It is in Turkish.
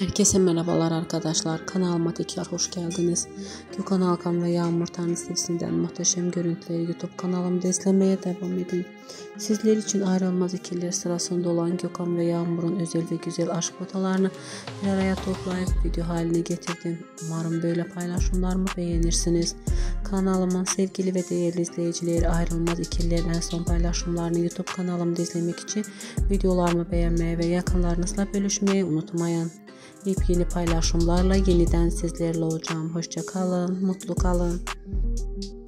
Herkese merhabalar arkadaşlar. Kanalıma tekrar hoş geldiniz. Gökhan Alkan ve Yağmur Tanrı dizisinden muhteşem görüntüleri YouTube kanalımda izlemeye devam edin. Sizler için ayrılmaz ikililer sırasında olan Gökhan ve Yağmur'un özel ve güzel aşk fotolarını bir araya toplayıp video haline getirdim. Umarım böyle paylaşımlarımı beğenirsiniz. Kanalımın sevgili ve değerli izleyicileri, ayrılmaz ikililerin en son paylaşımlarını YouTube kanalımda izlemek için videolarımı beğenmeyi ve yakınlarınızla bölüşmeyi unutmayın. Yepyeni paylaşımlarla yeniden sizlerle olacağım. Hoşça kalın, mutlu kalın.